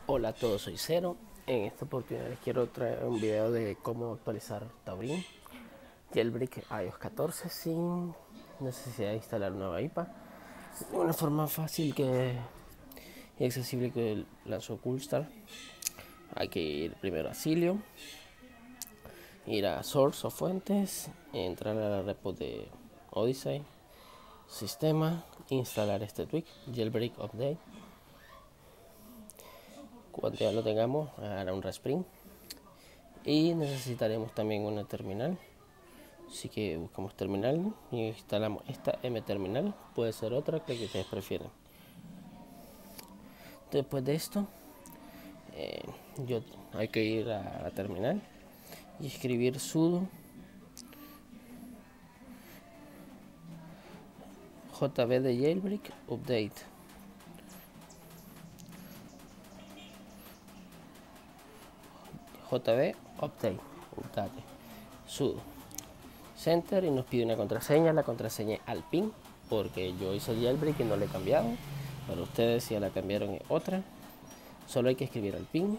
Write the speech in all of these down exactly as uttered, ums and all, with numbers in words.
Hola a todos, soy Cero. En esta oportunidad les quiero traer un video de cómo actualizar Taurin Jailbreak iOS catorce sin necesidad de instalar nueva I P A. De una forma fácil que y accesible que lanzó Coolstar. Hay que ir primero a Cilio, ir a Source o Fuentes, entrar a la repo de Odyssey, Sistema, instalar este tweak, Jailbreak Update. Cuando ya lo tengamos, hará un respring y necesitaremos también una terminal, así que buscamos terminal y instalamos esta M terminal, puede ser otra que ustedes prefieran. Después de esto eh, yo, hay que ir a la terminal y escribir sudo jb de jailbreak update jb update update sudo center y nos pide una contraseña. La contraseña es alpin porque yo hice el jailbreak y no le he cambiado. Para ustedes, si ya la cambiaron, es otra. Solo hay que escribir alpin,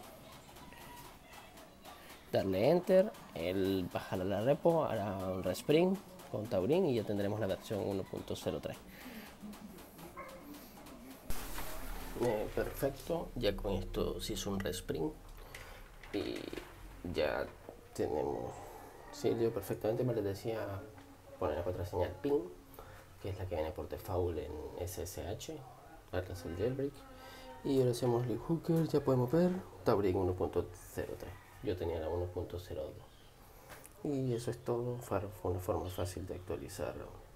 darle enter, él bajará la repo, hará un respring con Taurin y ya tendremos la versión uno punto cero tres. Eh, perfecto, ya con esto se hizo un respring y ya tenemos Cilio perfectamente. Me les decía poner la contraseña pin, que es la que viene por default en S S H, atlas el jailbreak, y ahora hacemos link hooker. Ya podemos ver Taurin uno punto cero tres, yo tenía la uno punto cero dos y eso es todo. Fue una forma fácil de actualizar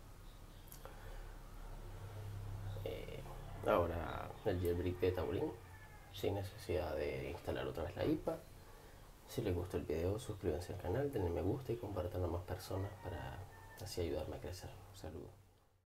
eh, ahora el jailbreak de Taurin sin necesidad de instalar otra vez la I P A. Si les gustó el video, suscríbanse al canal, denle me gusta y compartan a más personas para así ayudarme a crecer. Saludos.